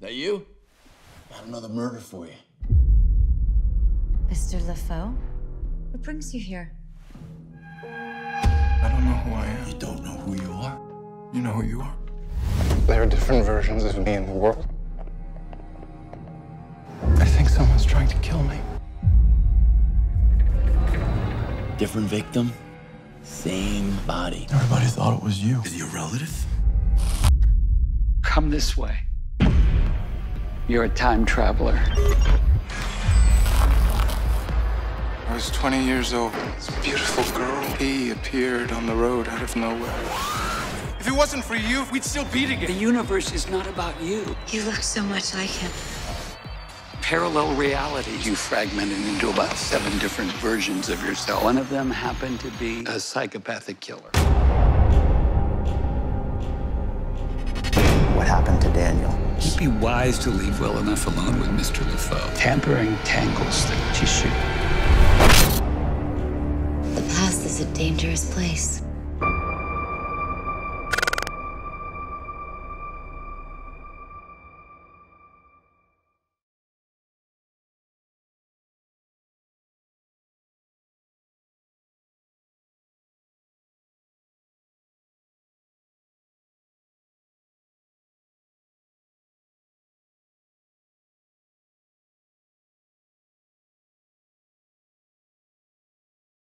That you? Got another murder for you. Mr. LaFoe? What brings you here? I don't know who I am. You don't know who you are? You know who you are. There are different versions of me in the world. I think someone's trying to kill me. Different victim, same body. Everybody thought it was you. Is he a relative? Come this way. You're a time traveler. I was 20 years old. This beautiful girl. He appeared on the road out of nowhere. If it wasn't for you, we'd still be together. The universe is not about you. You look so much like him. Parallel realities. You fragmented into about 7 different versions of yourself. One of them happened to be a psychopathic killer. What happened to Daniel? It'd be wise to leave well enough alone with Mr. LaFoe. Tampering tangles the tissue. The past is a dangerous place.